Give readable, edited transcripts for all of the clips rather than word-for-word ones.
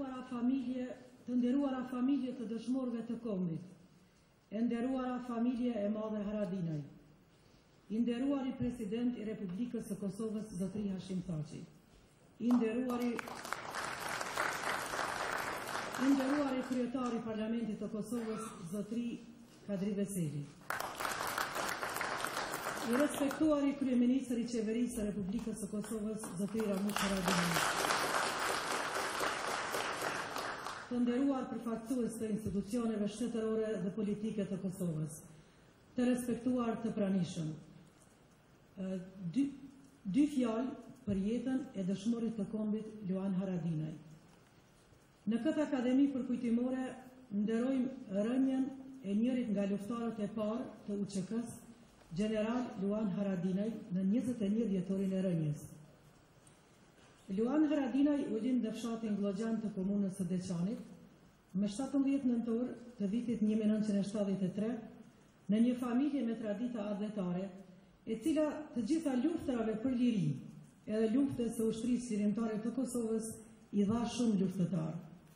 nderuara familje të dëshmorëve të kombit, e nderuara familje e madhe Haradinaj, i nderuari president i Republikës së Kosovës zotëri Hashim Thaçi, i nderuari kryetari i Parlamentit të Kosovës zotëri Kadri Veseli, i respektuari kryeministri i Qeverisë së Republikës së Kosovës zotëri Haradinaj, të nderuar përfaqësues të institucioneve shtetërore dhe politike të Kosovës, të respektuar të pranishëm. Dy fjalë për jetën e dëshmorit të kombit Luan Haradinaj. Në këtë akademi përkujtimore nderojmë rënien e njërit nga luftarët e parë të UÇK-s, general Luan Haradinaj, në 21 Vjetorin e Rënies. Luan Haradinaj u lind në fshatin Glogjan të komunës së Deçanit më 17 nëntor të vitit 1973 në një familje me tradita adhetare, e cila të gjitha luftrave për liri edhe luftës së ushtrisë lirimtare të Kosovës i dha shumë luftëtar.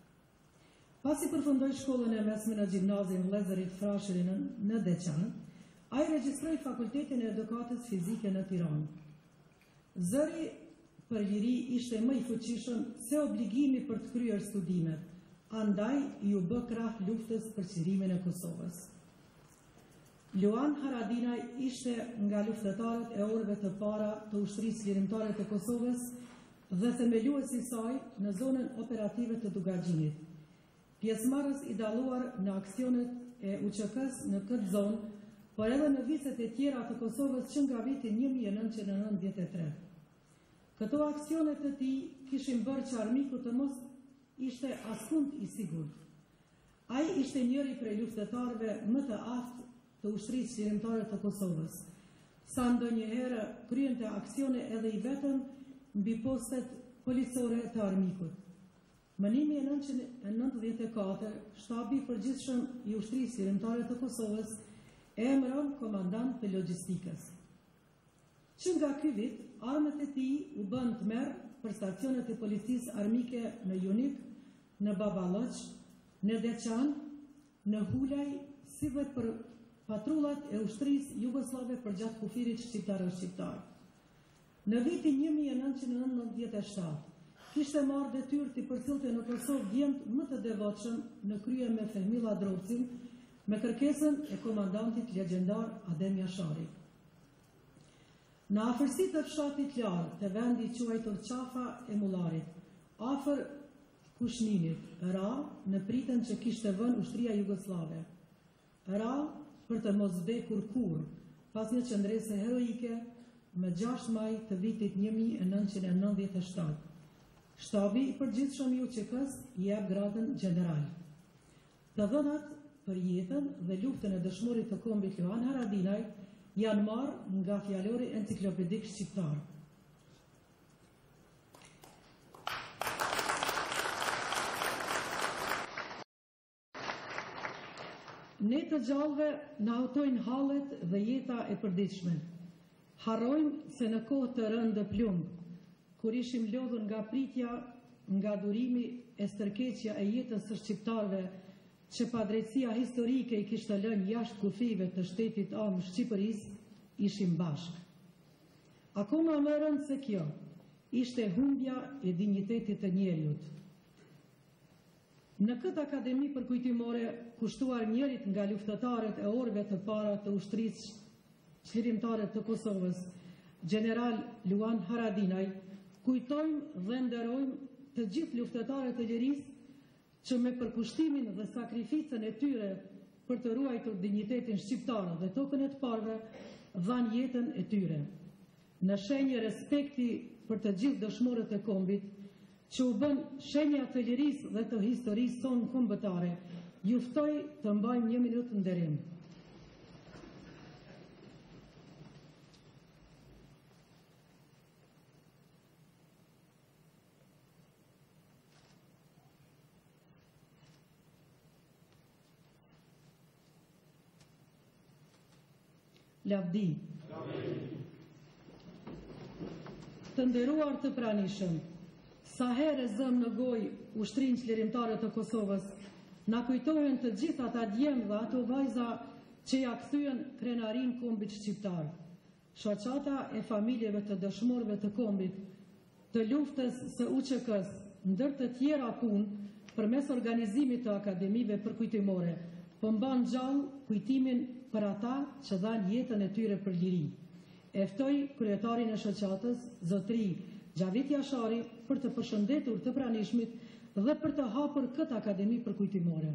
Pasi përfundoi shkollën e mesme në gjimnazin Vëllezërit Frashëri në Deçan, ai regjistroi fakultetin e edukatës fizike në Tiranë. Zëri për liri ishte më i fuqishëm se obligimi për të kryer studimet, andaj ju bë krah luftës për çlirimin e Kosovës. Luan Haradinaj ishte nga luftëtarët e orëve të para të ushtrisë lirimtare të Kosovës dhe themeluesi i saj në zonën operative të Dugaxhinit. Pjesëmarrës i dalluar në aksionet e UÇK-s në këtë zonë, por edhe në viset e tjera të Kosovës që nga viti 1993. Këto aksionet të tij kishin bërë që armiku të mos ishte askund i sigurt. Ai ishte njëri prej luftëtarëve më të aftë të ushtrisë lirimtare të Kosovës, sa ndonjëherë kryente aksione edhe i vetëm mbi postet policore të armikut. Më 1994, shtabi i përgjithshëm i ushtrisë lirimtare të Kosovës e emëron komandant të logjistikës. Që nga ky vit, armët e tij u bën të merr për stacionet e policisë armike në Junik, në Baballoq, në Deçan, në Hulaj, si dhe për patrullat e ushtrisë jugoslave për gjatë kufirit shqiptar. Në vitin 1997, kishte marrë detyrë të përcjellte në Kosovë djemt më të devotshëm në krye me Fehmilla Drocin, me kërkesën e komandantit legjendar Adem Jashari. Në afërsi të fshatit larg të vendi quajtur Qafa e Mullarit, afër Kushninit, ra në pritën që kishte vënë ushtria jugoslave. Ra për të mos vdekur kurrë, pas një qëndrese heroike më 6 maj të vitit 1997. Shtabi i përgjithshëm i UÇK-s i jep gradën general. Të dhënat për jetën dhe luftën e dëshmorit të kombit Luan Haradinaj janë marrë nga fjalori enciklopedik shqiptar. Ne të gjallëve na autojnë hallet dhe jeta e përditshme. Harrojmë se në kohë të rëndë plumb, kur ishim lodhur nga pritja, nga durimi e stërkeqja e jetës së shqiptarëve, që padrejtësia historike i kishte lënë jashtë kufive të shtetit amë Shqipërisë, ishim bashkë. Akoma më rëndë se kjo, ishte humbja e dinjitetit të njeriut. Në këtë akademi përkujtimore, kushtuar njërit nga luftëtarët e orëve të para të ushtrisë lirimtare të Kosovës, general Luan Haradinaj, kujtojmë dhe nderojmë të gjithë luftëtarët e lirisë që me përkushtimin dhe sakrificën e tyre për të ruajtur dinjitetin shqiptar dhe tokën e të parëve, dhanë jetën e tyre. Në shenjë respekti për të gjithë dëshmorët e kombit, që u bën shenja të lirisë dhe të historisë tonë kombëtare, ju ftoj të mbajmë 1 minutë nderim. Lavdi. Të nderuar të pranishëm, sa herë zëm në gojë ushtrinë çlirimtare të Kosovës, na kujtojnë të gjitha ata djemë dhe ato vajza që ja kthyen krenarin kombit shqiptar. Shoqata e familjeve të dëshmorëve të kombit, të luftës së UÇK-s, ndër të tjera punë, përmes organizimit të akademive përkujtimore, po mban gjallë kujtimin për ata që dhanë jetën e tyre për liri. E ftoj kryetarin e shoqatës, zotëri Gjavit Jashari, për të përshëndetur të pranishmit dhe për të hapur këtë akademi përkujtimore.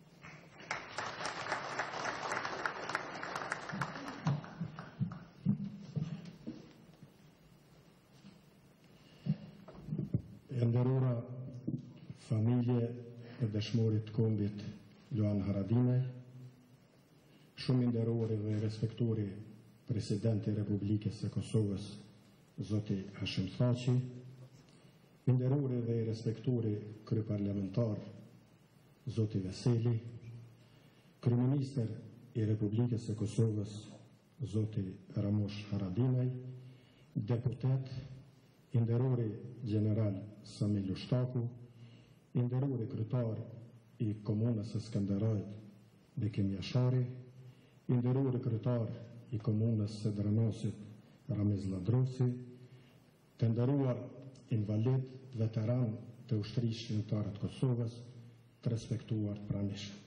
E nderora familje e dëshmorit të kombit Luan Haradinaj, shumë i nderori dhe respektori presidenti Republikës së Kosovës, zoti Hashim Thaçi, i nderori dhe respektori kryeparlamentar, zoti Veseli, kryeministër i Republikës së Kosovës, zoti Ramush Haradinaj, deputet, i nderori general Samil Ushtaku, i nderori kryetar i komunës së Skënderajit Bekim Jashari, i nderori kryetar i komunës së Dranosit Ramiz Ladrovci, të nderuar invalid veteran të ushtrisë shqiptare të Kosovës, të respektuar të pranishëm.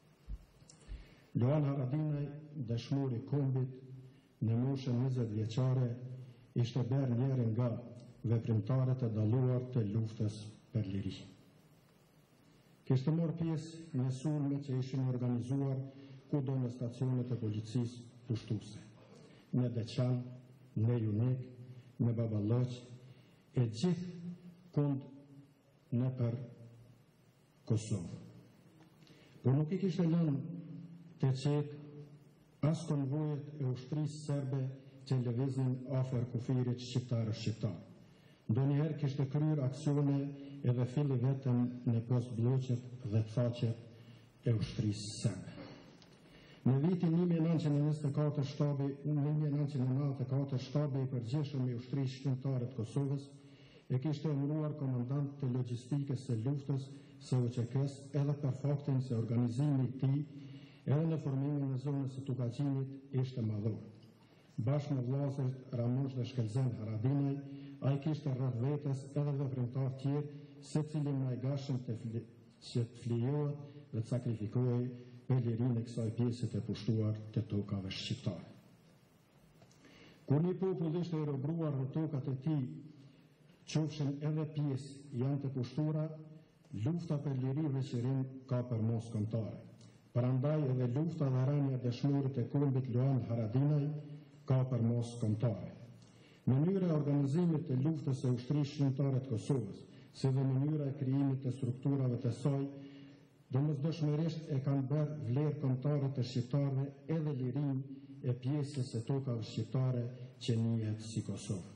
Luan Haradinaj, dëshmori kombit, në moshën 20 vjeçare, ishte bërë njëri nga veprimtarët e dalluar të luftës për liri. Kishte marrë pjesë në sulme që ishin organizuar kudo në stacionet e policisë pushtuese, në Deçan, në Junik, në Baballaq, e gjithë kund në për Kosovë. Por nuk i kishte lënë të qetë as konvojet e ushtrisë serbe që lëviznin afër kufirit shqiptar. Ndonjëherë kishte kryer aksione edhe filli vetëm në post-bloqet dhe thaqet e ushtrisë serbe. Në vitin 1994 shtabi i përgjithshëm i ushtrisë shqiptare të Kosovës e kishte emëruar komandant të logjistikës së luftës së UÇK-s edhe për faktin se organizimi i tij edhe në formimin e zonës së Tukaqinit ishte madhor. Bashkë me vllazërit Ramush dhe Shkelzen Haradinaj, ai kishte rreth vetes edhe veprimtar tjerë, secili më i gatshëm që të flijohet dhe të sakrifikohej për lirinë e kësaj pjese të pushtuar të tokave shqiptare. Kur një popull ishte i robruar në tokat e tij, qofshin edhe pjesë janë të pushtura, lufta për liri dhe qërim ka për mos kombëtare. Prandaj edhe lufta dhe rënia dëshmorit e kombit Luan Haradinaj ka për mos kombëtare. Mënyra e organizimit të luftës së ushtrisë shqiptare të Kosovës, si dhe mënyra e krijimit të strukturave të saj, domosdoshmërisht e kanë bërë vlerë kombëtare të shqiptarëve edhe lirinë e pjesës së tokave shqiptare që njihet si Kosovë.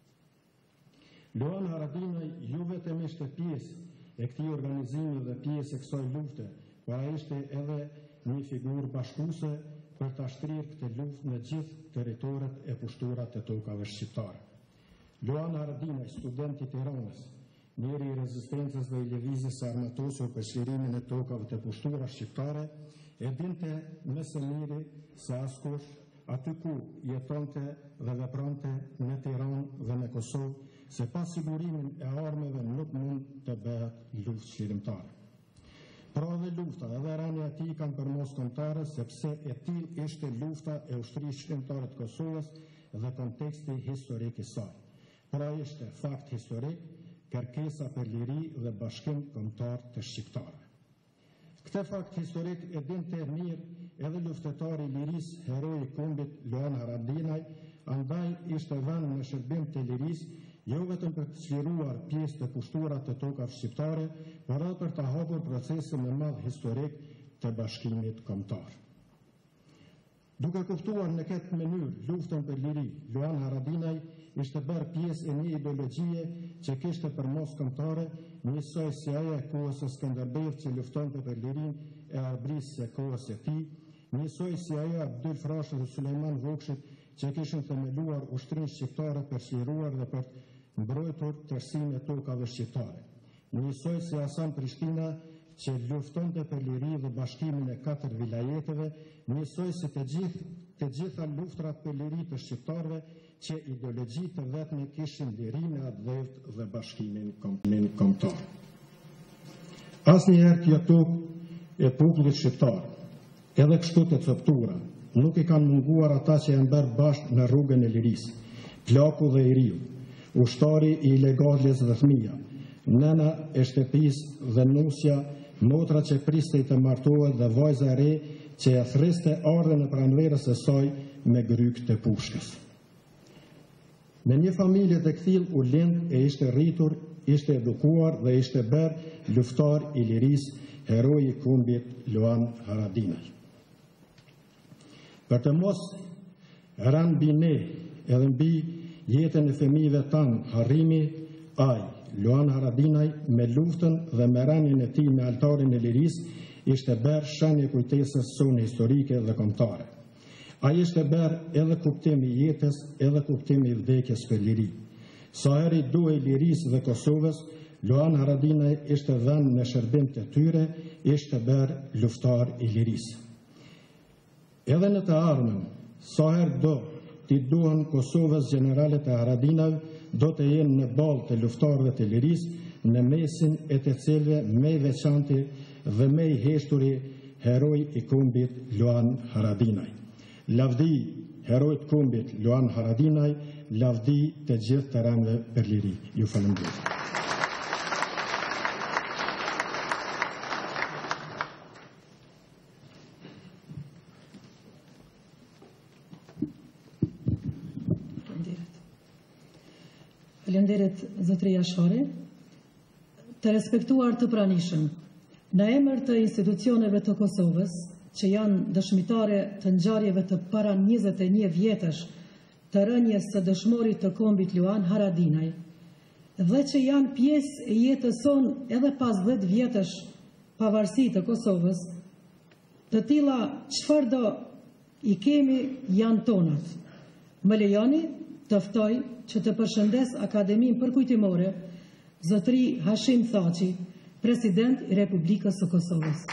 Luan Haradinaj ju vetëm ishte pjesë e këtij organizimi dhe pjesë e kësaj lufte, por ai ishte edhe një figurë bashkuese për ta shtrirë këtë luftë në gjithë territoret e pushtuara të tokave shqiptare. Luan Haradinaj, student i Tiranës, njeri i rezistencës dhe i lëvizjes së armatosur për çlirimin e tokave të pushtuara shqiptare, e dinte më së miri se askush aty ku jetonte dhe vepronte në Tiranë dhe në Kosovë, se pa sigurimin e armëve nuk mund të bëhet luftë çlirimtare. Pra dhe lufta edhe rënia e tij kanë për mos kombëtare, sepse e tillë ishte lufta e ushtrisë shqiptare të Kosovës dhe konteksti historik i saj. Pra ishte fakt historik, kërkesa për liri dhe bashkim kombëtar të shqiptarëve. Këtë fakt historik e dinte mirë edhe luftetari i lirisë, heroi i kombit Luan Haradinaj, andaj ishte vënë në shërbim të lirisë, jo vetëm për të çliruar pjesë të pushtuara të tokave shqiptare, por edhe për të hapur procesin më madh historik të bashkimit kombëtar. Duke kuptuar në këtë mënyrë luftën për liri, Luan Haradinaj ishte bërë pjesë e një ideologjie që kishte për mos kombëtare, njësoj si ajo e kohës së Skënderbeut që luftonte për lirinë e Arbrisë së kohës së tij, njësoj si ajo e Abdyl Frashit dhe Sulejman Vokshit që kishin themeluar ushtrinë shqiptare për çliruar dhe për mbrojtur tërësinë e tokave shqiptare. Njësoj si Hasan Prishtina që luftonte për liri dhe bashkimin e 4 vilajeteve, njësoj si të gjitha luftrat për liri të shqiptarve që ideologjitë të vetme kishin lirinë e atë dhëvt dhe bashkimin kombëtar. Asnjëherë kjo tokë e popullit shqiptar, edhe kështu të coptura, nuk i kanë munguar ata që janë bërë bashkë në rrugën e lirisë, plaku dhe i riu, ushtari i ilegalës dhe fëmija, nëna e shtëpisë dhe nusja, motra që priste i të martohet dhe vajza e re që e thriste ardhen e pranverës e saj me gryk të pushkës. Në një familje të këthil u lind e ishte rritur, ishte edukuar dhe ishte bërë luftar i lirisë, heroi i kombit Luan Haradinaj. Për të mos rënë mbi ne edhe mbi jetën e fëmijëve tanë harrimi, Luan Haradinaj me luftën dhe me rënien e tij me altarin e lirisë ishte bërë shenjë kujtesës sonë historike dhe kombëtare. Ai ishte bërë edhe kuptimi i jetës, edhe kuptimi i vdekjes për liri. Sa herë i duhej lirisë dhe Kosovës, Luan Haradinaj ishte dhënë në shërbim të tyre, ishte bërë luftar i lirisë. Edhe në të ardhmen, sa herë do t'i duhen Kosovës generalet e Haradinaj, do të jenë në balë të luftarëve të lirisë, në mesin e të cilëve me i veçanti dhe me i heshturi heroi i kombit Luan Haradinaj. Lavdi herojt kombit Luan Haradinaj, lavdi të gjithë të rënëve për liri. Ju falenderoj. Falenderit zotëria Shori, të respektuar të pranishëm, në emër të institucioneve të Kosovës, që janë dëshmitare të ngjarjeve të para 21 vjetësh të rënies së dëshmorit të kombit Luan Haradinaj, dhe që janë pjesë e jetës sonë edhe pas 10 vjetësh pavarësi të Kosovës, të tilla çfarëdo i kemi janë tonat. Më lejoni të ftoj që të përshëndes Akademinë Përkujtimore, zotëri Hashim Thaçi, president i Republikës së Kosovës.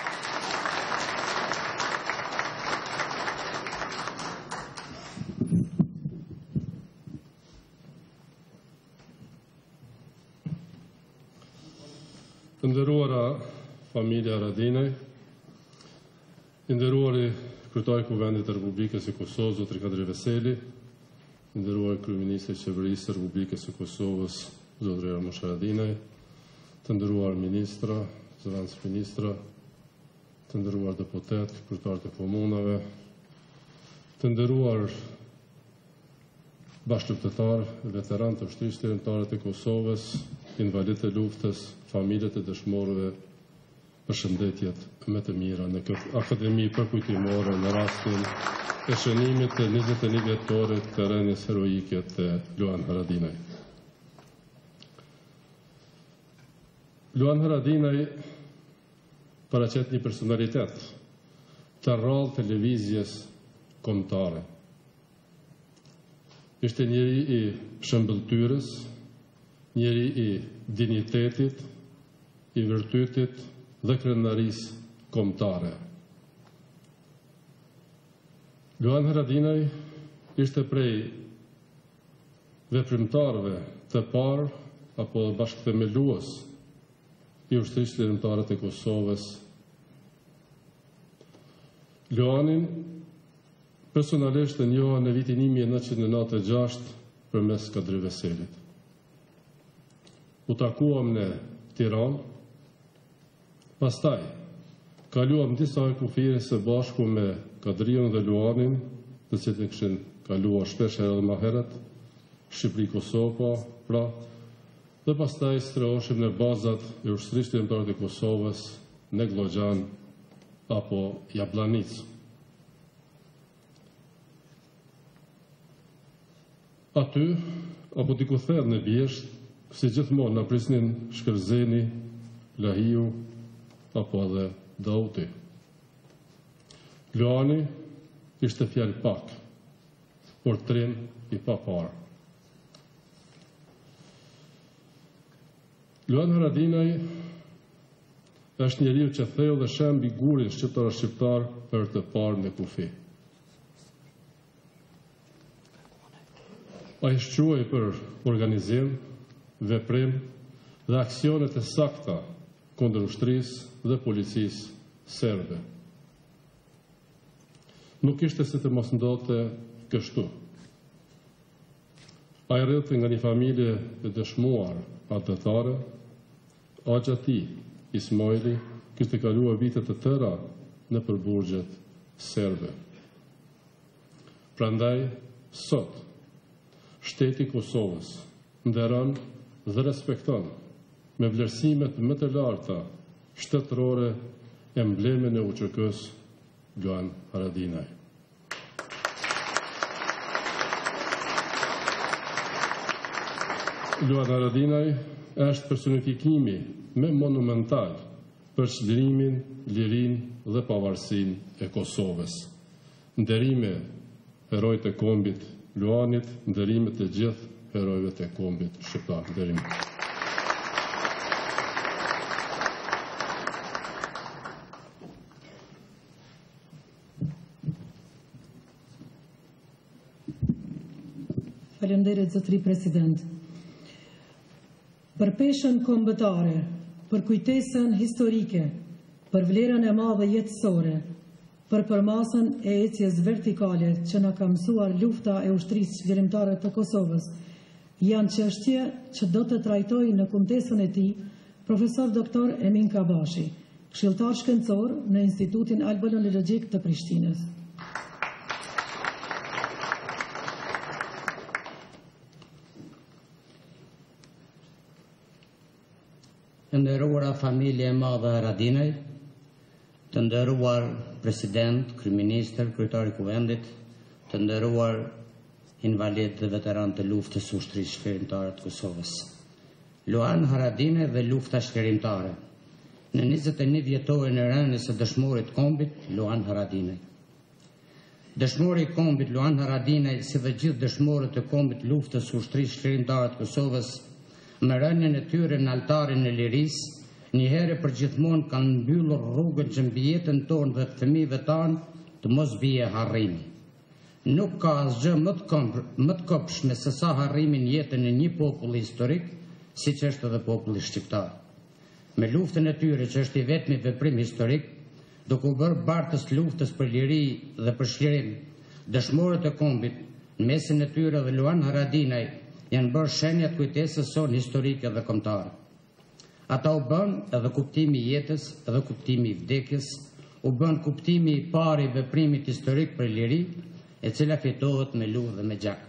Të nderuara familja Haradinaj, i nderuari kryetari i Kuvendit të Republikës së Kosovës, zotëri Kadri Veseli, i nderuar kryeministri i Qeverisë së Republikës së Kosovës, zotëri Haradinaj, të nderuar ministra, zëvendës ministra, të nderuar deputet, kryetarë të komunave, të nderuar bashkëpunëtar, veteranë të ushtrisë shërbëtare të Kosovës, invalidë të luftës, familjet e dëshmorëve, përshëndetjet më të mira në këtë Akademi Përkujtimore në rastin e shënimit të 21 vjetorit të rënies heroike të Luan Haradinaj. Luan Haradinaj paraqet një personalitet të rrallë televizjes kombëtare. Ishte njëri i shëmbëltyrës, njëri i dinitetit, i virtytit dhe krenarisë kombëtare. Luan Haradinaj ishte prej veprimtarëve të parë apo bashkëthemelues i ushtrisë shërbëtare të Kosovës. Luanin personalisht e njoha në vitin 1996 përmes Kadri Veselit. U takuam në Tiranë, pastaj kaluam disa kufire së bashku me Kadrion dhe Luanin, të cilët kishin kaluar shpesh edhe më herët, Shqipëri Kosova, pra, dhe pastaj stroheshim në bazat e ushtrisë shërbëtare të Kosovës në Glogjan apo Jablanic. Aty, apo diku thellë në Bjesht, si gjithmonë na prisnin Shkërzeni, Lahiu apo edhe Dauti. Luani ishte fjalë pak, por trim i papar. Luan Haradinaj është njeriu që theu dhe shemb i gurin shqiptar për të parë në kufi. Ai shquaj për organizim, veprim dhe aksionet e sakta kundër ushtrisë dhe policisë serbe. Nuk ishte se të mos ndodhte kështu. Ai rrethë nga një familje e dëshmuar atëtare, agja ti, Ismaili, kishte kaluar vite të tëra në përburgjet serbe. Prandaj, sot, shteti Kosovës nderon dhe respekton me vlerësimet më të larta shtetërore emblemin e UÇK-s Luan Haradinaj. Luan Haradinaj është personifikimi me monumental për çlirimin, lirinë dhe pavarësinë e Kosovës. Nderime herojtë e kombit Luanit, nderime të gjithë herojëve të kombit shqiptar. Nderime. Faleminderit zotëri president. Për peshën kombëtare, për kujtesën historike, për vlerën e madhe jetësore, për përmasën e ecjes vertikale që na ka mësuar lufta e ushtrisë çlirimtare të Kosovës, janë çështje që do të trajtojë në kuntesën e tij profesor doktor Emin Kabashi, këshilltar shkencor në Institutin Albanologjik të Prishtinës. Të nderuara familje e madhe e Haradinaj, të nderuar president, kryeministër, kryetari i Kuvendit, të nderuar invalid dhe veteran të luftës së ushtrisë shkerimtare të Kosovës. Luan Haradinaj dhe lufta shkerimtare. Në 21 vjetorin e rënies së dëshmorit kombit Luan Haradinaj. Dëshmori i kombit Luan Haradinaj, si dhe gjithë dëshmorët e kombit luftës së ushtrisë shkerimtare të Kosovës, me rënien e tyre në altarin e lirisë, një herë për gjithmonë kanë mbyllur rrugën që mbi jetën tonë dhe të fëmijëve tanë të mos bie harrimi. Nuk ka asgjë më të kopshme se sa harrimin jetën e një populli historik, siç është edhe populli shqiptar. Me luftën e tyre që është i vetmi veprim historik, duke u bërë bartës luftës për liri dhe për shlirim, dëshmorët e kombit, në mesin e tyre dhe Luan Haradinaj, janë bërë shenjat kujtesës sonë historike dhe kombëtare. Ata u bën edhe kuptimi i jetës, edhe kuptimi i vdekjes, u bën kuptimi i parë i veprimit historik për liri, e cila fitohet me luftë dhe me gjak.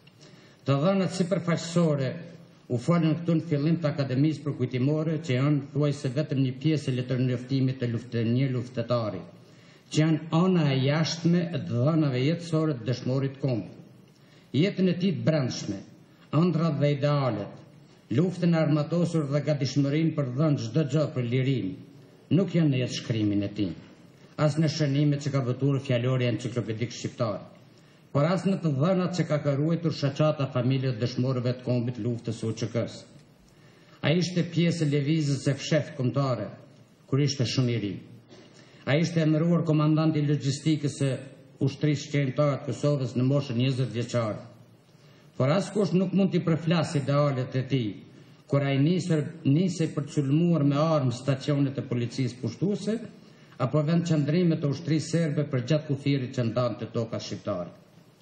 Të dhënat sipërfaqësore u folën këtu në fillim të Akademisë Përkujtimore, që janë thuajse vetëm një pjesë e letërnjoftimit të një luftetari, që janë ana e jashtme e të dhënave jetësore të dëshmorit kombit. Jetën e tij të brendshme, ëndrat dhe idealet, luftën e armatosur dhe gatishmërinë për dhënë çdo gjë për lirinë, nuk janë në jetë shkrimin e tij, as në shënimet që ka vëtur fjalori enciklopedik shqiptar, por as në të dhënat që ka ruajtur shoqata familjet dëshmorëve të kombit luftës së UÇK-s. Ai ishte pjesë e lëvizjes së fshehtë kombëtare, kur ishte shumë i ri. Ai ishte emëruar komandant i logjistikës së ushtrisë shkerimtare të Kosovës në moshën 20 vjeçare. Por askush nuk mund t'i përflasë idealet e tij, kur ai nisej për të sulmuar me armë stacionet e policisë pushtuese, apo vend qëndrimet e ushtrisë serbe për gjatë kufirit që ndante toka shqiptare.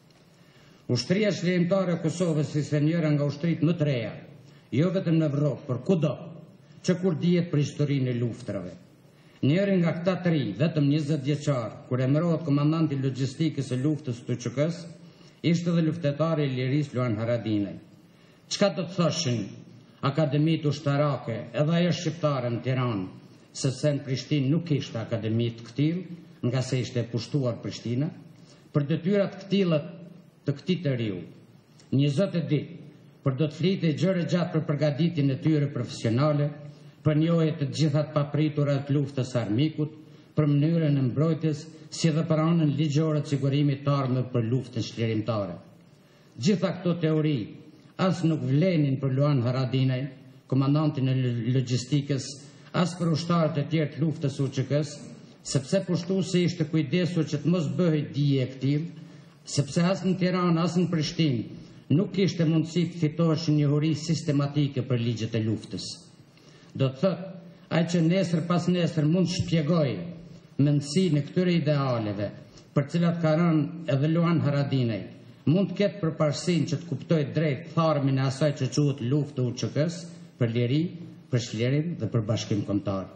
Ushtria shkerimtare e Kosovës ishte njëra nga ushtrit më të reja, jo vetëm në Evropë, por kudo, që kur dihet për historinë e luftrave. Njëri nga këta të ri, vetëm 20 vjeçar, kur emërohet komandanti i logjistikës së luftës së UÇK-s, ishte dhe luftetari i lirisë Luan Haradinaj. Çka do të thoshin akademitë ushtarake, edhe ajo shqiptare në Tiranë, sepse në Prishtinë nuk ishte akademi të këtill, nga se ishte pushtuar Prishtina, për detyrat të këtilla të këtij të riu. Një zot e di, për do të flitej gjëre gjatë për përgatitjen e tyre profesionale, për njohje të gjitha të papritura të luftës së armikut, për mënyrën e mbrojtjes, si dhe për anën ligjore të sigurimit të armëve për luftën shlirimtare. Gjitha këto teori as nuk vlenin për Luan Haradinaj, komandantin e logjistikës, as për ushtarët e tjerë të luftës UÇK-s, sepse pushtuesi ishte kujdesur që të mos bëhej dije e këtij, sepse as në Tiranë as në Prishtinë nuk kishte mundësi të fitoheshin njohuri sistematike për ligjet e luftës. Do të thotë, ai që nesër pas nesër mund shpjegoj mendësinë e këtyre idealeve, për cilat ka rënë edhe Luan Haradinaj, mund të ketë përparësinë që të kuptojë drejt tharmin e asaj që quhet luftë UÇK-s për liri, për shlerim dhe për bashkim kombëtar.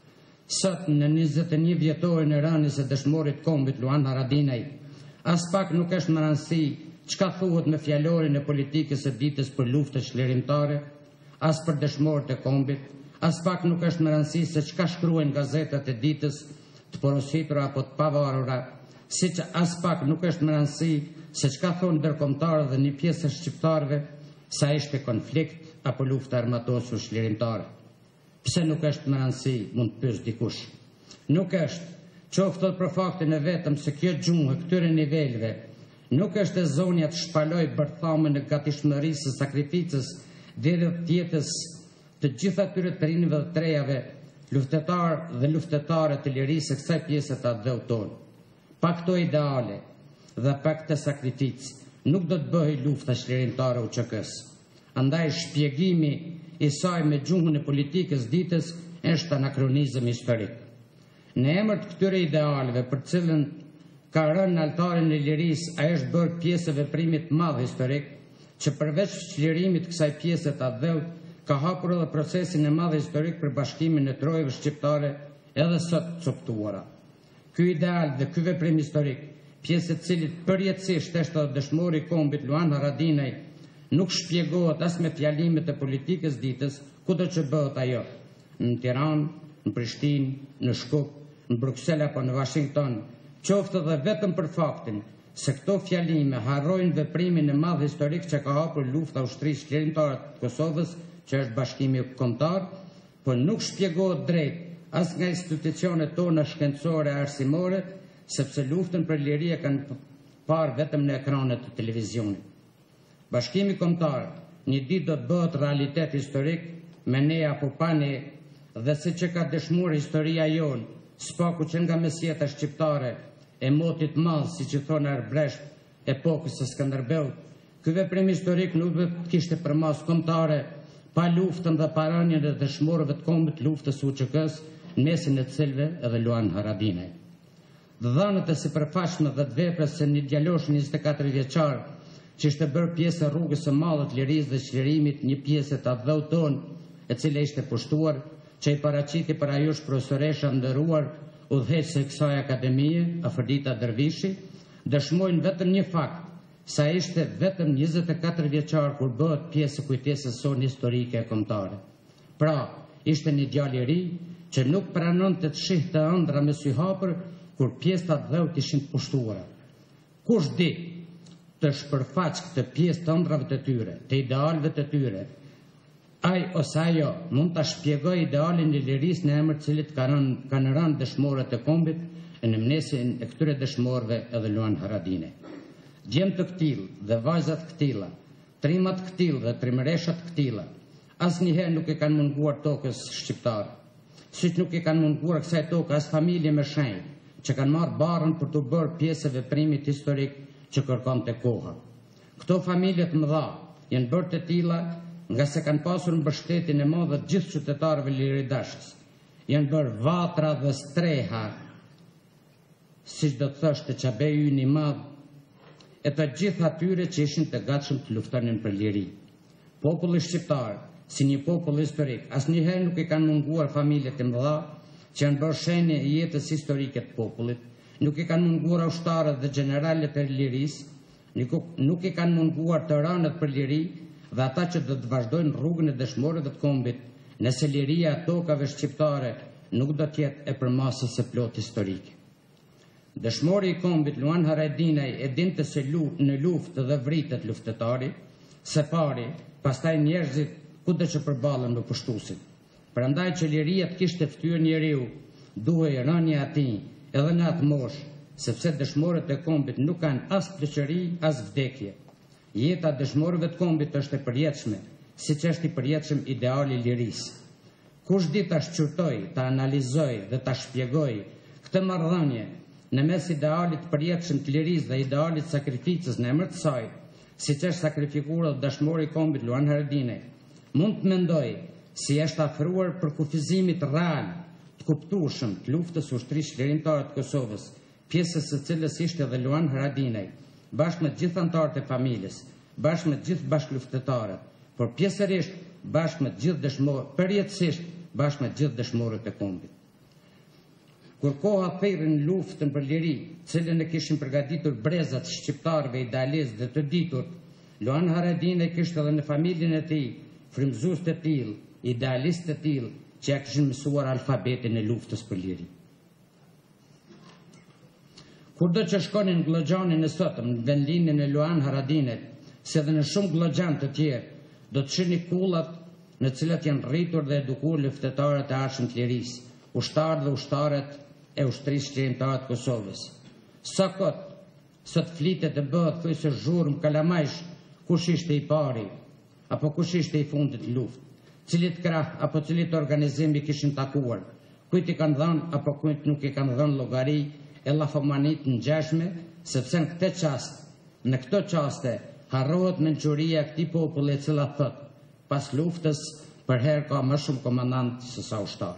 Sot në 21 vjetorin e rënies së dëshmorit kombit Luan Haradinaj, as pak nuk është më rëndësi çka thuhet me fjalorin e politikës së ditës për luftën shlerimtare, as për dëshmorët e kombit, as pak nuk është më rëndësi se çka shkruajnë gazetat e ditës të porositura apo të pavarura, siç as pak nuk është më rëndësi se çka thonë ndërkombëtarët dhe një pjesë e shqiptarëve sa ishte konflikt apo luftë armatosur shlerimtare. Pse nuk është më rëndësi, mund të pyes dikush. Nuk është, qoftë për faktin e vetëm se kjo gjuhë e këtyre niveleve nuk është e zonja të shpaloj bërthamën e gatishmërisë së sakrificës deri të jetës të gjitha atyre të rinjve dhe trejave, luftetar dhe luftetare të lirisë e kësaj pjese të atë tonë. Pa këto ideale dhe pa këtë sakrificë nuk do të bëhej lufta shlerimtare UÇK-s. Andaj shpjegimi i saj me gjuhën e politikës ditës është anakronizëm historik. Në emër të këtyre idealeve për cilën ka rënë në altarin e lirisë, ai është bërë pjesë e veprimit madh historik që përveç çlirimit të kësaj pjese të atë ka hapur edhe procesin e madh historik për bashkimin e trojave shqiptare edhe sot coptuara. Ky ideal dhe ky veprim historik, pjesë e cilit përjetësisht është edhe dëshmori i kombit Luan Haradinaj, nuk shpjegohet as me fjalimet e politikës ditës, kudo që bëhet ajo, në Tiranë, në Prishtinë, në Shkup, në Bruksel apo në Washington, qoftë edhe vetëm për faktin se këto fjalime harrojnë veprimin e madh historik që ka hapur lufta ushtrisë shlerimtare të Kosovës, që është bashkimi kombëtar, por nuk shpjegohet drejt as nga institucionet tona shkencore e arsimore, sepse luftën për liri e kanë parë vetëm në ekranet të televizionit. Bashkimi kombëtar një ditë do të bëhet realitet historik me ne apo pa ne, dhe se që ka dëshmuar historia jonë, spaku që nga mesjeta shqiptare e motit madh, si që thonë Arbresht, epokës së Skënderbeut, ky veprim historik nuk do të kishte përmas kombëtare pa luftën dhe parënien e dëshmorëve të kombit luftës UÇK-s, në mesin e cilëve edhe Luan Haradinaj. Dhënët e sipërfaqshme dhe të veprës se një djalosh 24 vjeçar që ishte bërë pjesë e rrugës së madhe të lirisë dhe çlirimit, një pjesë të atë tonë, e cila ishte pushtuar, që i paraqiti për ajush profesoresha nderuar udhëheqëse e kësaj akademie, Afërdita Dervishi, dëshmojnë vetëm një fakt, sa ishte vetëm 24 vjeçar kur bëhet pjesë e kujtesës sonë historike e kombëtare. Pra, ishte një djalë i ri që nuk pranonte të shihte ëndra me sy hapur kur pjesë të atë ishin të pushtuara. Kush di të shpërfaq këtë pjesë të ëndrave të tyre, të idealëve të tyre, ai ose ajo mund ta shpjegoj idealin e lirisë në emër të cilit kanë rënë dëshmorët e kombit e në mesin e këtyre dëshmorëve edhe Luan Haradinaj. Djemë të këtil dhe vajzat këtila, trimat këtil dhe trimëreshat këtila, asnjëherë nuk e kanë munguar tokës shqiptare, siç nuk e kanë munguar kësaj toke as familje me shenjë, që kanë marrë barën për të bërë pjesë e veprimit historik që kërkonte koha. Këto familje të mëdha janë bërë të tilla nga se kanë pasur mbështetjen e madhe të gjithë qytetarëve liridashës. Janë bërë vatra dhe streha, siç do të thoshte Çabeju i madh, e të gjithë atyre që ishin të gatshëm të luftonin për liri. Populli shqiptar, si një popull historik, asnjëherë nuk i kanë munguar familjet e mëdha që janë bërë shenjë e jetës historike të popullit, nuk i kanë munguar ushtarët dhe generalet e lirisë, nuk i kanë munguar të rënët për liri dhe ata që do të vazhdojnë rrugën e dëshmorëve të kombit, nëse liria e tokave shqiptare nuk do të jetë e përmasës së plot historike. Dëshmori i kombit Luan Haradinaj e dinte se në luftë dhe vritet luftetari, se pari, pastaj njerëzit kudo që përballen me pushtuesin. Prandaj që liria të kishte ftyrë njeriu, duhej rënia e atij edhe në atë moshë, sepse dëshmorët e kombit nuk kanë as pleqëri, as vdekje. Jeta dëshmorëve të kombit është e përjetshme, siç është i përjetshëm ideali i lirisë. Kush di ta shqyrtoj, ta analizoj dhe ta shpjegoj këtë marrëdhënie në mes idealit të përjetshëm të lirisë dhe idealit të sakrificës në emër të saj, siç është sakrifikuar dhe dashmori i kombit Luan Haradinaj, mund të mendoj si është afruar për kufizimit real të kuptueshëm të luftës ushtrisë çlirimtare të Kosovës, pjesës së cilës ishte edhe Luan Haradinaj, bashkë me të gjithë anëtarët e familjes, bashkë me të gjithë bashkëluftëtarët, por pjesërisht bashkë me të gjithë dëshmorët, përjetësisht bashkë me të gjithë dëshmorët e kombit. Kur koha thirrën në luftën për liri, cilën e kishin përgatitur brezat shqiptarëve idealistë dhe të ditur, Luan Haradinaj kishte edhe në familjen e tij frymëzues të tillë, idealistë të tillë, që ja kishin mësuar alfabetin e luftës për liri. Kurdo që shkonin glogjanin e sotëm në vendlinjen e Luan Haradinajt, si edhe në shumë glogjan të tjerë, do të shihni kullat në cilat janë rritur dhe edukuar luftëtarët e arshëm të lirisë, ushtarët dhe ushtaret e ushtrisë çlirimtare të Kosovës. Sot flitet e bëhet thuaj se zhurmë kalamajsh kush ishte i pari, apo kush ishte i fundit të luftë, cilit krah apo cilit organizim i kishin takuar, kujt i kanë dhënë apo kujt nuk i kanë dhënë llogari e llafomanit në ngjashme, sepse në këto qaste harrohet mençuria e këtij populli e cila thot, pas luftës për herë ka më shumë komandant se sa ushtar.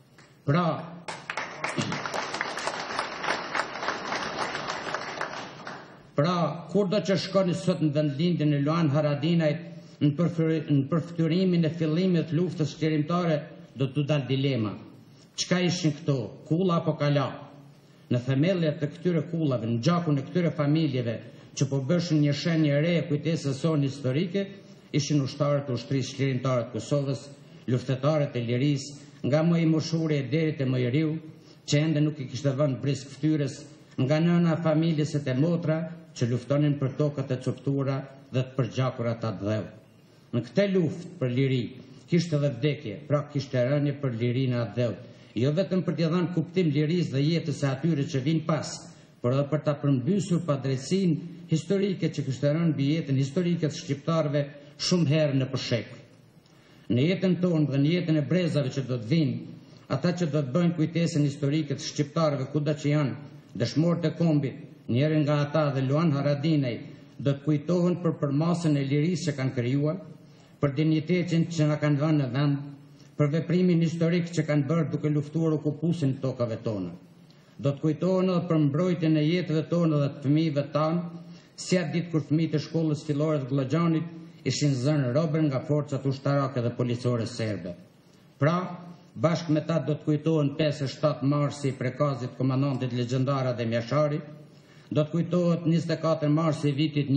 Pra, kurdo që shkoni sot në vendlindjen e Luan Haradinajt në përftyrimin e fillimit të luftës çlirimtare, do t'u dal dilema. Çka ishin këto, kulla apo kala? Në themellet të këtyre kullave, në gjakun e këtyre familjeve që po bëshin një shenjë re e kujtesës sonë historike, ishin ushtarët e ushtrisë çlirimtare të Kosovës, luftëtarët e lirisë, nga më i moshuri deri te më i riu, që ende nuk i kishte vënë brisk fytyrës, nga nëna familjes e te motra, që luftonin për tokat e coptura dhe të përgjakura të dheu. Në këtë luftë për liri, kishte edhe vdekje, pra kishte rënje për lirinë e dheu, jo vetëm për t'i dhënë kuptim lirisë dhe jetës e atyre që vinë pas, por edhe për ta përmbysur padrejtësinë historike që kishte rënë mbi jetën historike të shqiptarëve shumë herë në përshek. Në jetën tonë dhe në jetën e brezave që do të vinë, ata që do të bëjnë kujtesën historike të shqiptarëve kudo që janë, dëshmorët e kombit, njëri nga ata dhe Luan Haradinaj, do të kujtohen për përmasën e lirisë që kanë krijuar, për dinjitetin që na kanë dhënë në vend, për veprimin historik që kanë bërë duke luftuar okupuesin e tokave tona. Do të kujtohen edhe për mbrojtjen e jetëve tona dhe të fëmijëve tanë, si atë ditë kur fëmijët e shkollës fillore të Glogjanit ishin zënë robër nga forcat ushtarake dhe policore serbe. Pra, bashkë me ta do të kujtohen 5-7 marsi i prekazit komandantit legjendar dhe Mjashari, do të kujtohet 24 marsi i vitit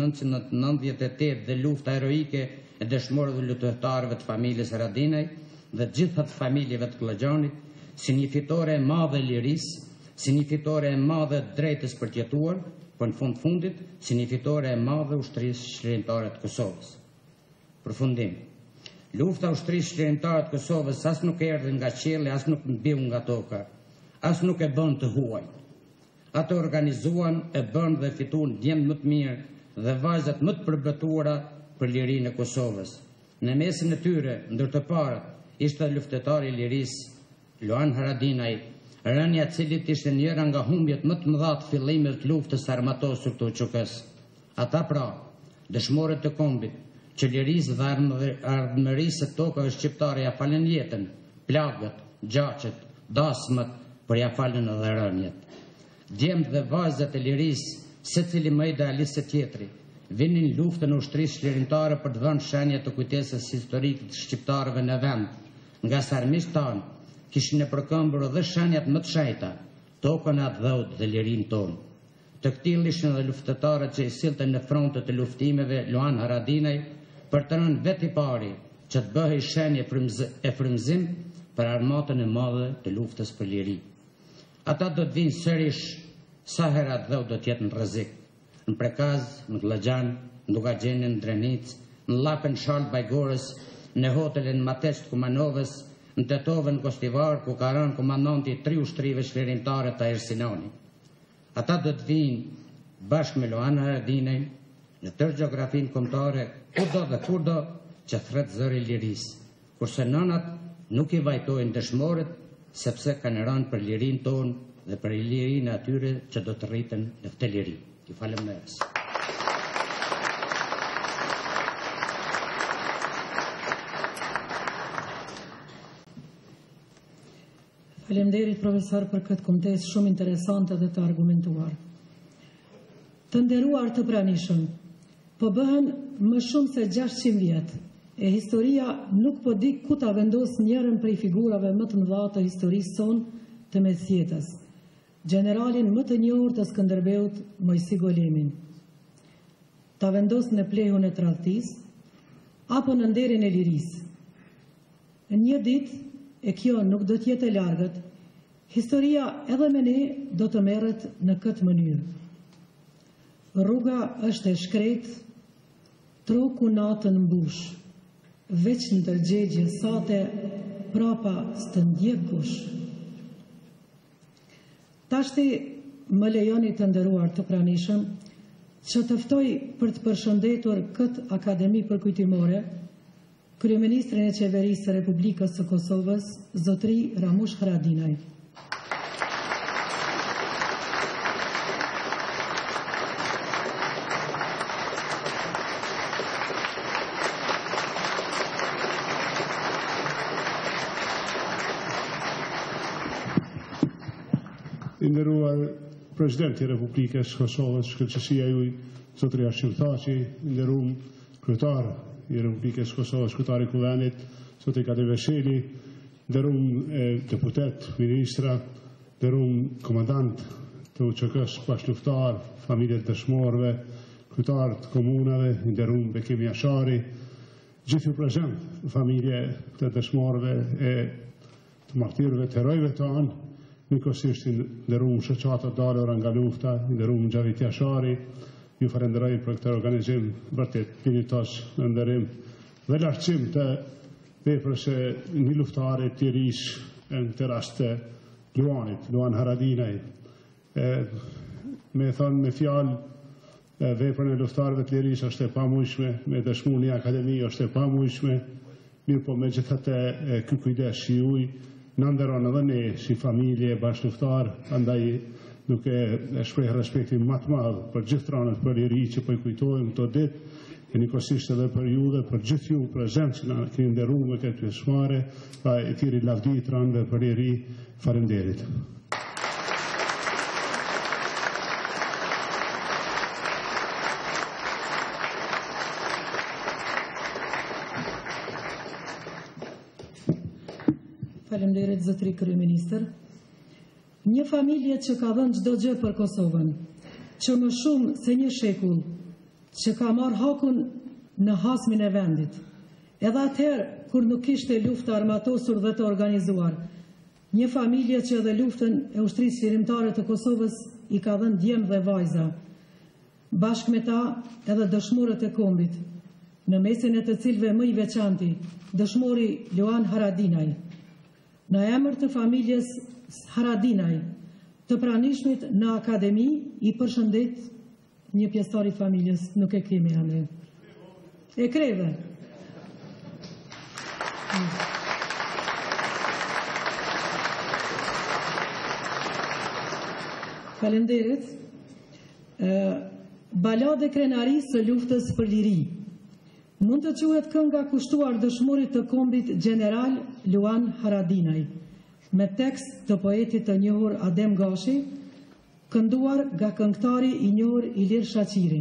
1998 dhe lufta heroike e dëshmorëve luftëtarëve të familjes Haradinaj dhe gjithat familjeve të Glogjanit, si një fitore e madhe e lirisë, si një fitore e madhe e drejtës për të jetuar, por në fundit, si një fitore e madhe ushtrisë çlirimtare të Kosovës. Përfundim. Lufta ushtrisë çlirimtare të Kosovës as nuk erdhi nga qielli, as nuk mbiu nga toka, as nuk e bën të huaj. Ato organizuan, e bën dhe fituan djemt më të mirë dhe vajzat më të përbëtuara për lirinë e Kosovës. Në mesin e tyre, ndër të parët, ishte luftëtari i lirisë, Luan Haradinaj, rënja e cilit ishte njëra nga humbjet më të mëdha të fillimit të luftës armatosur të UÇK-s. Ata pra, dëshmorët të kombit, që lirisë dhe ardhmërisë së tokave shqiptare ja falen jetën, plagët, gjaqet, dasmat, por ja falen edhe rënjet. Djemt dhe vajzat e lirisë, secili më idealist se tjetri, vinin luftën e ushtrisë çlirimtare për të dhënë shenja të kujtesës historike të shqiptarëve në vend, nga sa armiqtë tanë kishin e përkëmbur edhe shenjat më të shenjta, tokën e dheut dhe lirinë tonë. Të këtill ishin edhe luftëtarët që i sillte në frontet e luftimeve Luan Haradinaj për të rënë vetë i pari që të bëhej shenje e frymëzim për armatën e madhe të luftës për liri. Ata do të vinë sërish sa herë dheut do të jetë në rrezik, në Prekaz, në Glogjan, në Dugaxhenin, në Rënies, në Llapën Sharl Bajgorës, në hotelin Mateç të Kumanovës, në Tetovën Kostivar, ku ka rënë komandanti i 3 ushtrive çlirimtare të Ersinoni. Ata do të vinë bashkë me Luan Haradinaj në tërë gjeografinë kombëtare, kudo dhe kurdo që thret zëri lirisë, kurse nënat nuk i vajtojnë dëshmorët sepse kanë rënë për lirinë tonë dhe për lirinë atyre që do të rriten në këtë liri. Ju falemnderes. Faleminderit profesor për këtë kontestë shumë interesante dhe të argumentuar. Të nderuar të pranishëm, po bëhen më shumë se 600 vjet, e historia nuk po di ku ta vendos njërën prej figurave më të mëdha të historisë sonë të mesjetës, generalin më të njohur të Skënderbeut, Mojsi Golemin. Ta vendos në plehun e tradhtisë apo në nderin e lirisë. Në një ditë, e kjo nuk do t'jetë e largët, historia edhe me ne do të merret në këtë mënyrë. Rruga është e shkretë, troku natën mbush, veç në tërgjegje sate, prapa s'të ndjek kush. Tashti më lejoni të nderuar të pranishëm që të ftoj për të përshëndetur këtë Akademi Përkujtimore Kryeministrin e Qeverisë së Republikës së Kosovës, zotëri Ramush Haradinaj. I nderuar Presidenti i Republikës së Kosovës, Shkëlqësia juaj, zotëri Arshimthaçi, i nderuar kryetar i Republikës së Kosovës, kryetari i Kuvendit, zotëri Kadevesheli, nderuar deputet, ministra, nderuar komandant të UÇK-s bashkëluftar, familjet dëshmorëve, kryetarët komunave, nderuar Bekimi Ashari, gjithë ju prezent, familje të dëshmorëve e të martirëve të herojve tanë, njëkohësisht nderuar shoqata dalura nga lufta, nderuar Xhavit Jashari, ju falenderoj për këtë organizim vërtet dinjitoz në nderim dhe lartësim të veprës së një luftare të lirisë në këtë rast të Luanit, Luan Haradinaj. Me thonë me fjalë veprën e luftarëve të lirisë është e pamujshme, me dëshmuar një akademi është e pamujshme, mirë po megjithatë ky kujdes juaj në nderon edhe ne si familje bashkëluftar, andaj nuk e shpreh respektin më të madh për gjithë tronët për liri që po i kujtojmë këto ditë, e njëkohësisht edhe për ju dhe për gjithë ju prezent që na keni nderuar me këtë pjesëmarrje, pa e thirrni lavdi tronëve për liri. Faleminderit. Faleminderit zotëri kryeministër. Një familje që ka dhënë çdo gjë për Kosovën, që më shumë se një shekull, që ka marrë hakun në hasmin e vendit, edhe atëherë kur nuk kishte luftë armatosur dhe të organizuar, një familje që edhe luftën e ushtrisë lirimtare të Kosovës i ka dhënë djemë dhe vajza, bashkë me ta edhe dëshmorët e kombit, në mesin e të cilëve më i veçanti, dëshmori Luan Haradinaj. Në emër të familjes Haradinaj, të pranishmit në Akademi, i përshëndet një pjesëtar i familjes, nuk e kemi ande. E kreve. Faleminderit. Balade krenarisë së luftës për liri. Mund të quhet kënga kushtuar dëshmorit të kombit general Luan Haradinaj, me tekst të poetit të njohur Adem Gashi, kënduar nga këngëtari i njohur Ilir Shaqiri.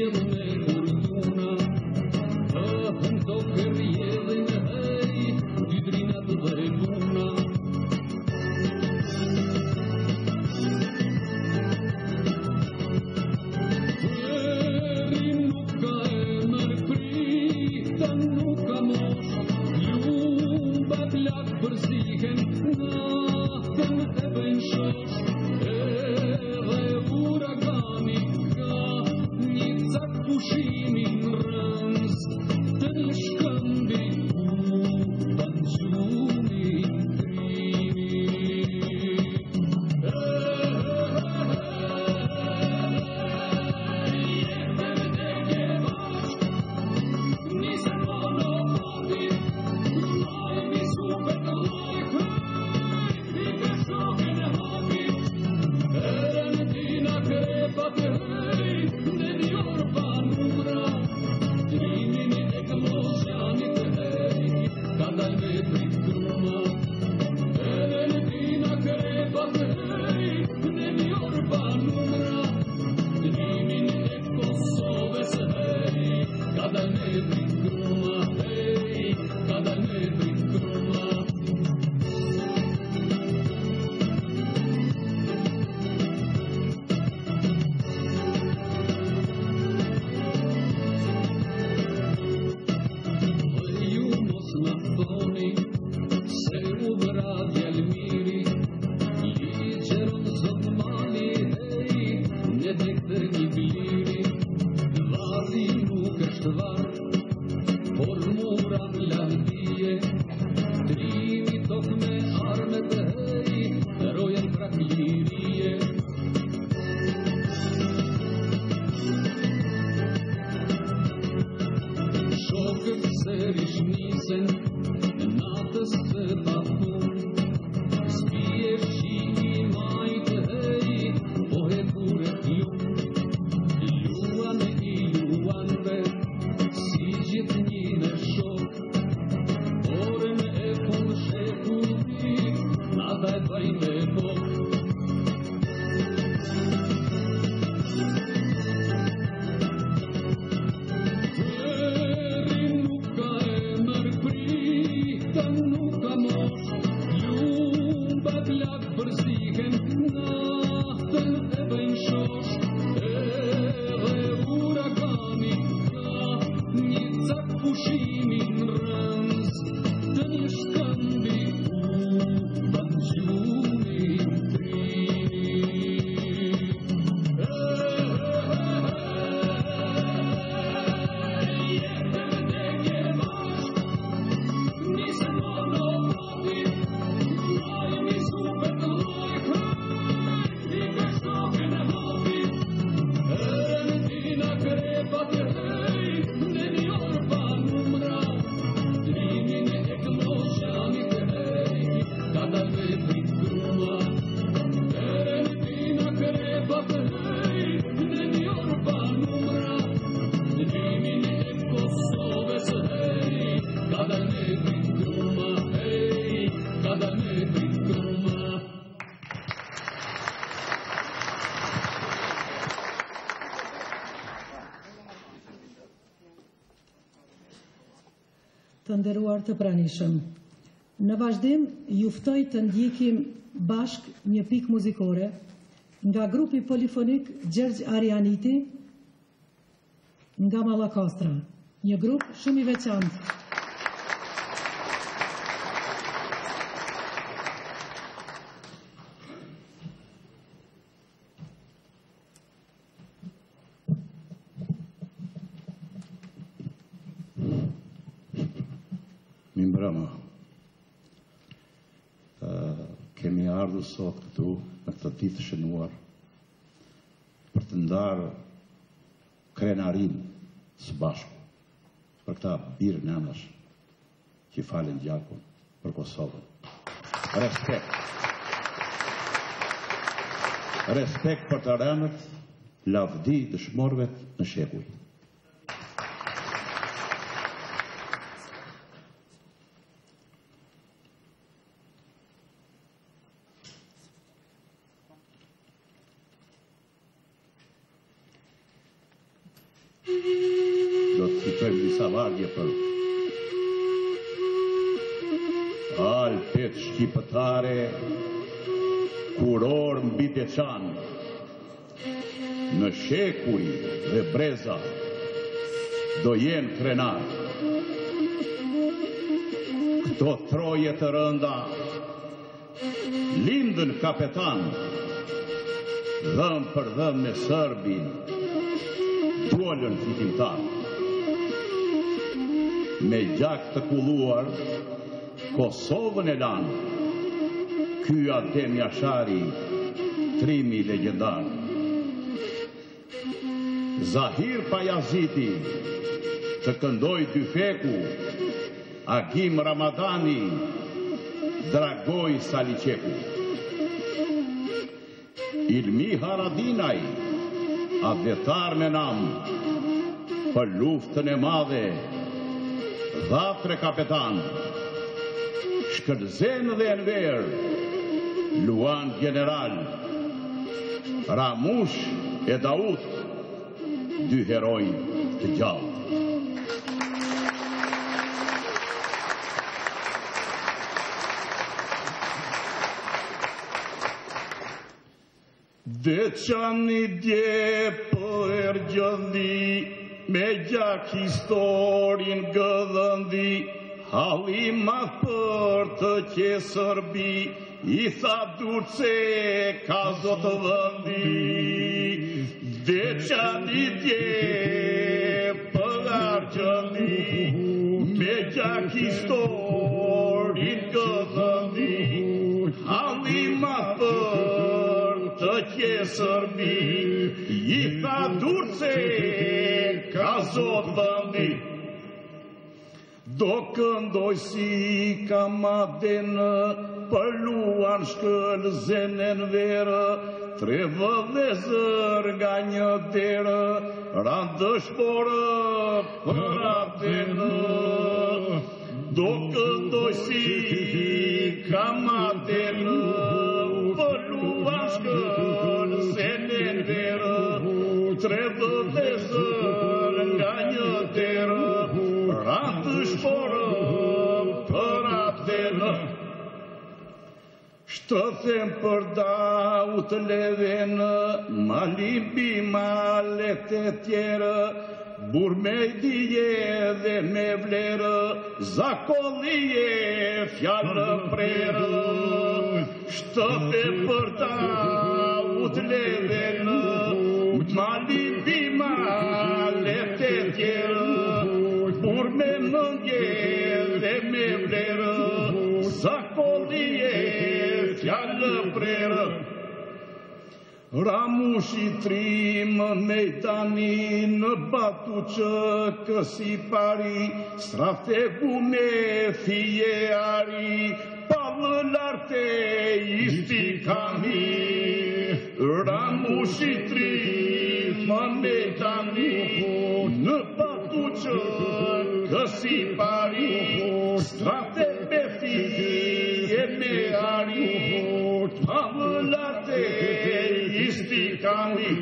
Të nderuar të pranishëm, në vazhdim ju ftoj të ndjekim bashk një pikë muzikore nga grupi polifonik Gjergj Arianiti nga Mallakastra, një grup shumë i veçantë. Kemi ardhur sot këtu në këtë ditë të shënuar për të ndarë krenarin së bashku për këta birë nënash që falen gjakun për Kosovën. Respekt. Respekt për të rënët, lavdi dëshmorëve në shekuj. citojmë disa vargje për Alpet shqiptare, kuror mbi Deçan, në shekuj dhe breza, do jenë krenar. Këto troje të rënda, lindën kapetan, dhëm për dhëm me Sërbin, duolën fitimtar. Me gjak të kulluar, Kosovën e lanë, ky Adem Jashari, trimi legjendar. Zahir Pajaziti, të këndoj Dyfeku, Agim Ramadani, Dragoj Saliqeku. Ilmi Haradinaj, advetar me nam, për luftën e madhe, dhatre kapetan, Shkëllëzen dhe Enver, Luan general, Ramush e Daut, dy heroj të gjallë. Deçani dje për gjëndi, me gjak historin gëdhëndi, Halima për të qesërbi, I tha durce ka zotë vëndi. Deçani dje për gjëndi, me gjak historin gëdhëndi, Halima për të qesërbi, I tha durce ka zotë vëndi. Do këndoj si kamadenë, për Luan shkëllëzenen verë, tre vëllezër nga një derë, ranë dëshporë për atenë. Do këndoj si kamadenë, për Luan shkëllëzenen verë, tre vëllezër nga një derë, ratë shporë për atenë. Shtëthem për Daut levenë, Malimbi malet e tjerë, Burmedije dhe me vlerë, Zakollije fjallë prerë. Shtëthem për Daut levenë, Malimbi malet e tjerë, Burme mëngje dhe me vlerë, Zakollije fjallë prerë. Ramushi trimë mejtani, në batuqë kësi pari, Strategu me fije ari, palë larte istikani. Ramushi trimë mejtani, në batuqë kësi pari, Strategu me fije me ari, palë larte istikani.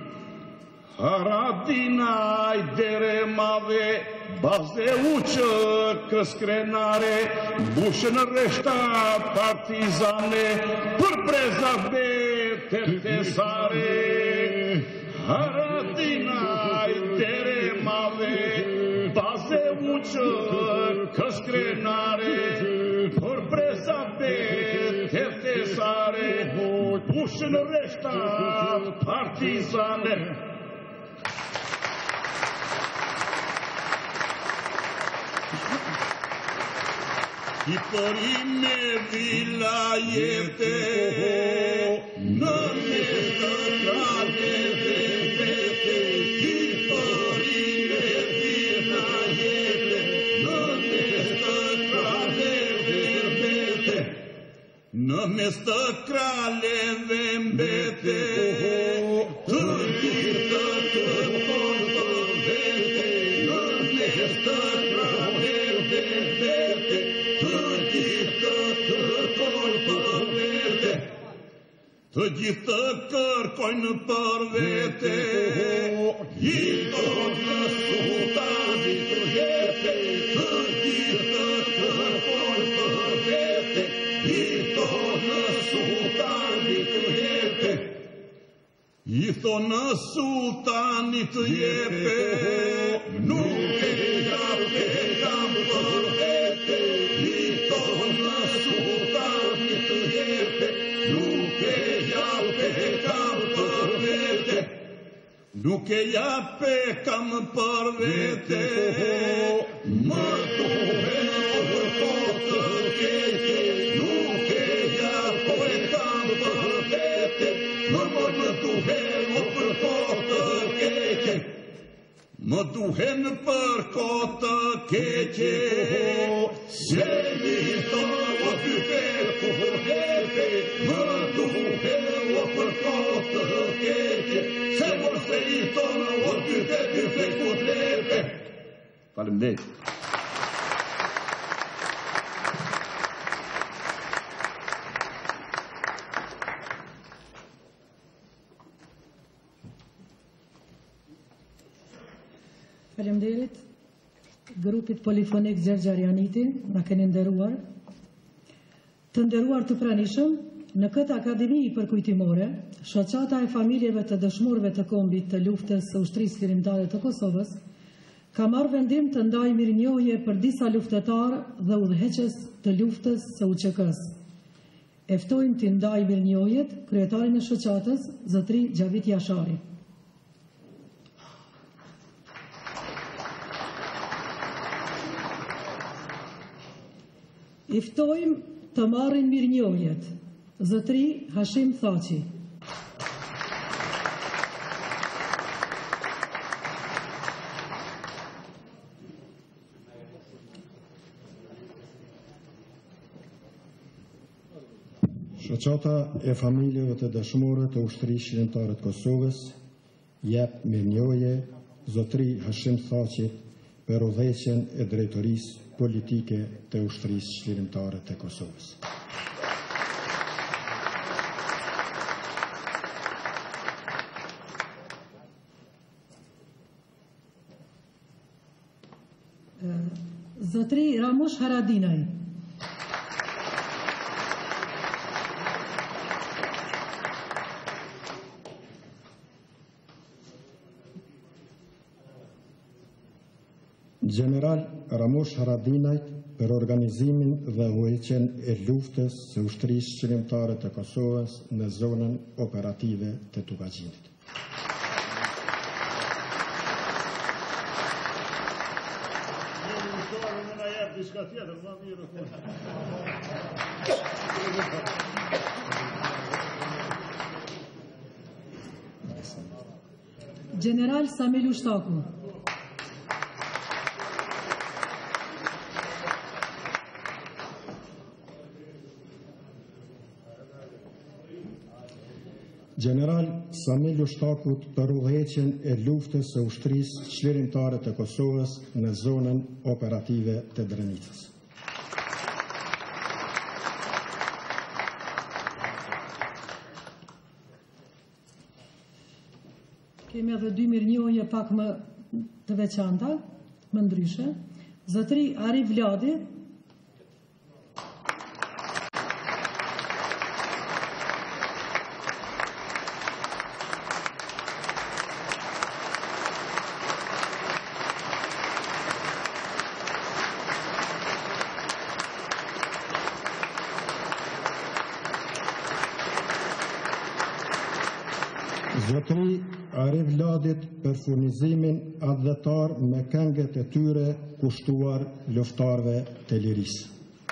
Haradinaj dere madhe, bazde uqë këskrenare, bushën reshta partizane, për breza vete tesare. Haradinaj dere madhe, bazde uqë këskrenare, për breza vete tesare, bushën reshta partizane. I përi me vilajete, në mes të kraleve vete. I përi me vilajete, në mes të kraleve vete. Në mes të kraleve mbete, të gjithë të fortë vete. Në mes të kraleve vete, të gjithë kërkojnë për vete, I tonë sultani tonë sultanit jepe, nuk e jape kam për vete, mi tonë sultanit jepe, nuk e jape kam për vete, nuk e jape kam për vete, më duhen o për kotë keqe, nuk e jape kam për vete, më duhen o për kotë keqe, më duhen për kotë keqe, se mi tonë o dy vetë për vete, më duhen o për kotë keqe, se më se i tonë o dy vetë për vete. Faleminderit. Faleminderit grupit polifonik Gjergjarjaniti, na keni nderuar. Të nderuar të pranishëm, në këtë Akademi përkujtimore, shoqata e familjeve të dëshmorëve të kombit të luftës së ushtrisë lirimtare të Kosovës ka marrë vendim të ndajë mirënjohje për disa luftetarë dhe udhëheqës të luftës së UÇK-s. E ftojmë të ndajë mirënjohjet kryetarin e shoqatës, zotëri Gjavit Jashari. I ftojmë të marrin mirënjohjet zotëri Hashim Thaçi. Shoqata e familjeve të dëshmorëve të ushtrisë lirimtare të Kosovës jep mirënjohje zotëri Hashim Thaçit për udhëheqjen e drejtorisë politike të ushtrisë lirimtare të Kosovës. Zotëri Ramush Haradinaj. General Ramush Haradinaj për organizimin dhe udhëheqjen e luftës së ushtrisë qëllimtare të Kosovës në zonën operative të Tukagjinit. General Samilu Shtaku. General Samilu Shtakut për udhëheqjen e luftës së ushtrisë çlirimtare të Kosovës në zonën operative të Rënies. Kemi edhe dy mirënjohje pak më të veçanta, më ndryshe. Zotëri Ari Vladi. Zotëri Ari Vladit për furnizimin adhëtar me këngët e tyre kushtuar luftarëve të lirisë.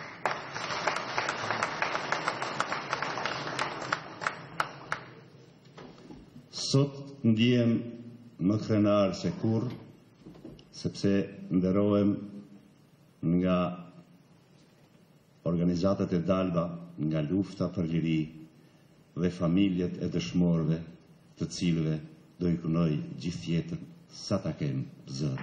Sot ndihem më krenar se kurrë, sepse nderohem nga organizatat e dalba nga lufta për liri dhe familjet e dëshmorëve të cilëve do i kunoj gjithë jetën sa ta kem zënë.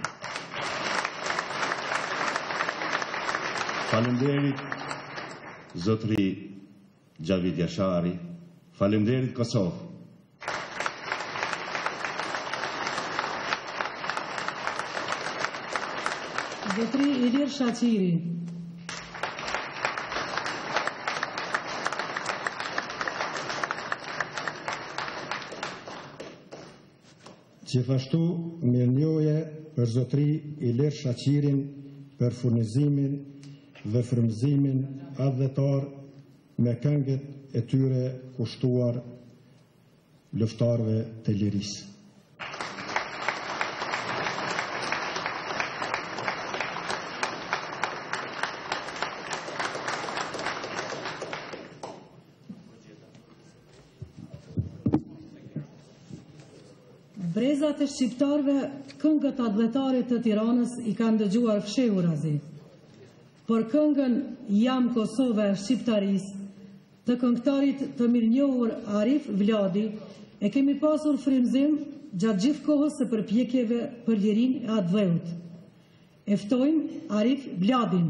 Faleminderit zotëri Gjavit Jashari, faleminderit Kosovë. Zotëri Ilir Shaqiri. Gjithashtu mirënjohje për zotëri Ilir Shaqirin për furnizimin dhe frymëzimin adhetar me këngët e tyre kushtuar luftarëve të lirisë. Brezat e shqiptarve këngët adhetare të Tiranës i kanë dëgjuar fshehurazi. Por këngën Jam Kosova e Shqiptarisë të këngëtarit të mirënjohur Arif Vladi e kemi pasur frymëzim gjatë gjithë kohës së përpjekjeve për lirinë e atë dheut. E ftojmë Arif Vladin.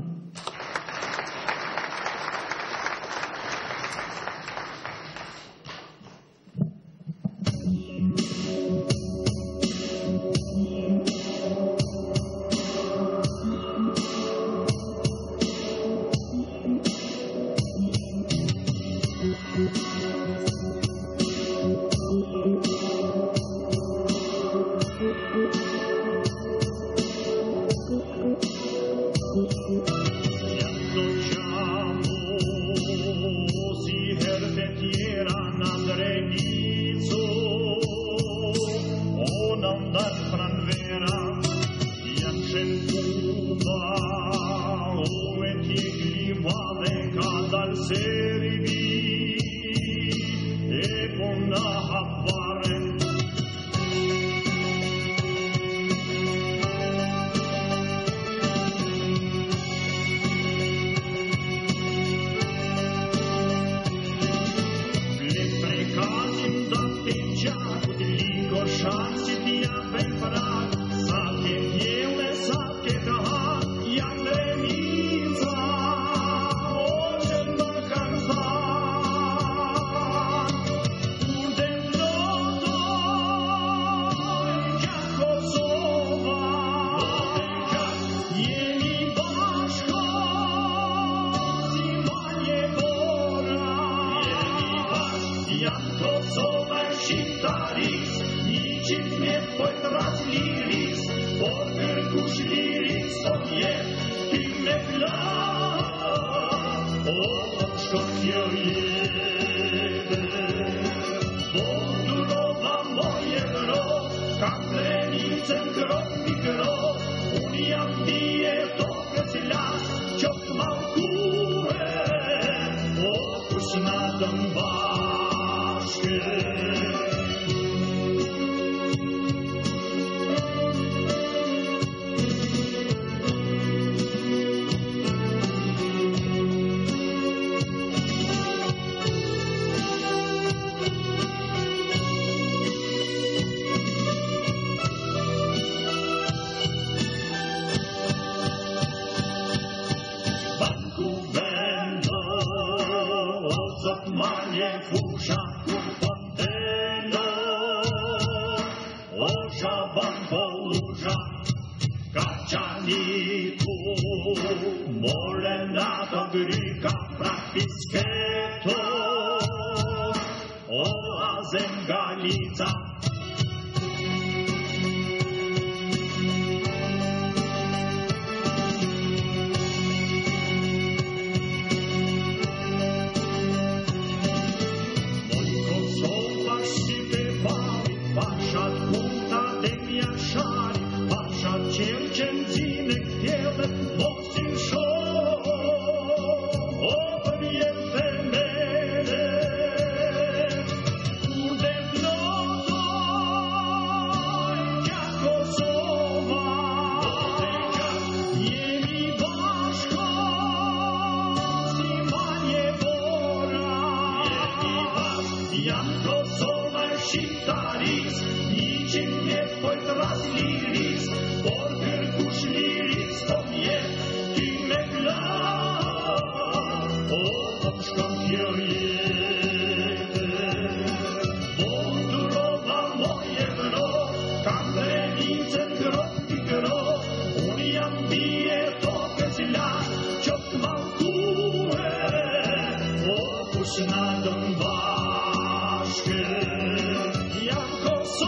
Jam Kosova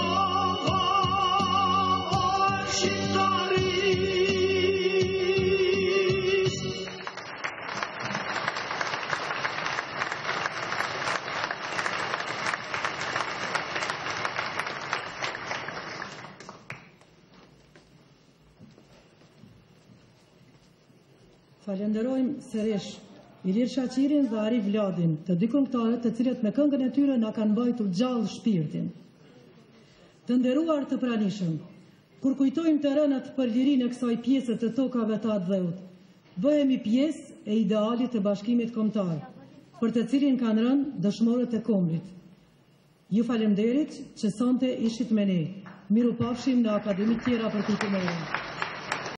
Falenderojmë sërish Ilir Shaqirin dhe Arif Vladin, të dy këngëtarët të cilët me këngën e tyre na kanë mbajtur gjallë shpirtin. Të nderuar të pranishëm, kur kujtojmë të rënat për lirinë e kësaj pjese të tokave të atë dheut, bëhemi pjesë e idealit të bashkimit kombëtar, për të cilin kanë rënë dëshmorët e kombit. Ju falemderit që sonte ishit me ne. Miru pafshim në Akademi tjera Përkujtimore.